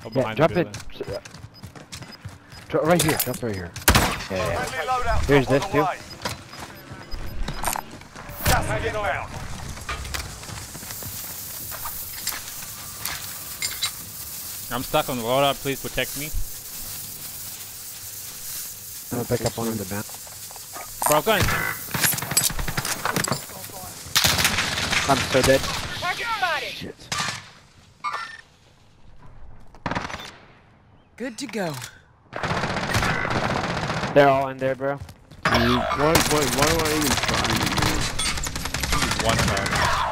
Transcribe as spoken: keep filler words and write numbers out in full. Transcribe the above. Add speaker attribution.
Speaker 1: Oh,
Speaker 2: Yeah,
Speaker 1: behind
Speaker 2: drop
Speaker 1: the
Speaker 2: it.
Speaker 1: building.
Speaker 2: Drop right here. Drop right here. Yeah, yeah.
Speaker 3: Friendly loadout
Speaker 2: Here's
Speaker 3: drop
Speaker 2: this
Speaker 3: on
Speaker 2: too.
Speaker 3: the way. Gas is inbound.
Speaker 1: I'm stuck on the loadout. Please protect me.
Speaker 2: I'm gonna pick up one on the map.
Speaker 1: Bro, gun.
Speaker 2: I'm so dead.
Speaker 4: Target spotted.
Speaker 2: Shit.
Speaker 4: Good to go.
Speaker 2: They're all in there, bro.
Speaker 5: Why, why, why do I even try anymore?
Speaker 1: One shot.